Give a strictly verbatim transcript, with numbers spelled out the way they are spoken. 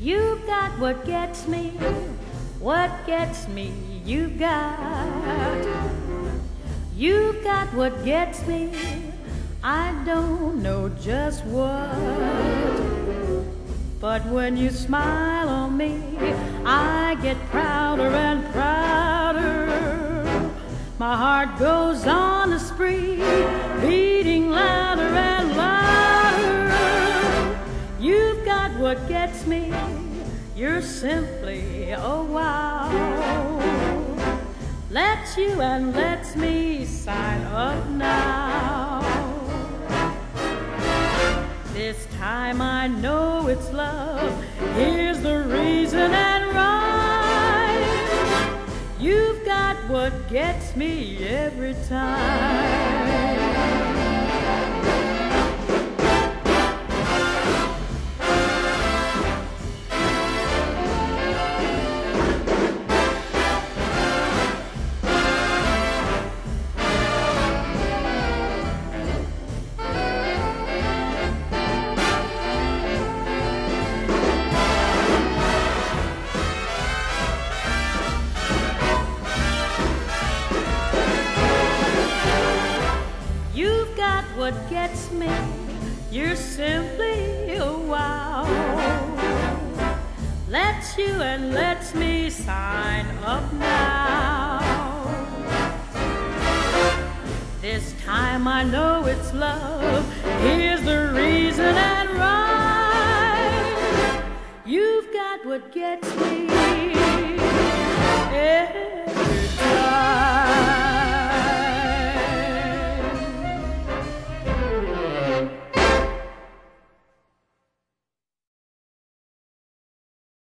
You've got what gets me, what gets me, you've got. You've got what gets me, I don't know just what. But when you smile on me, I get prouder and prouder. My heart goes on a spree, beating louder and louder. You've got what gets me, you're simply a wow. Lets you and lets me sign up now. This time I know it's love, here's the reason and rhyme. You've got what gets me every time. What gets me, you're simply a wow. Lets you and lets me sign up now. This time I know it's love, here's the reason and rhyme. You've got what gets me,